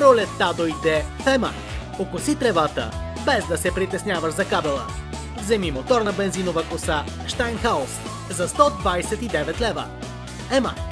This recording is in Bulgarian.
Пролетта дойде в Емай. Окоси тревата, без да се притесняваш за кабела. Вземи моторна бензинова коса Steinhaus за 129 лева. Емай.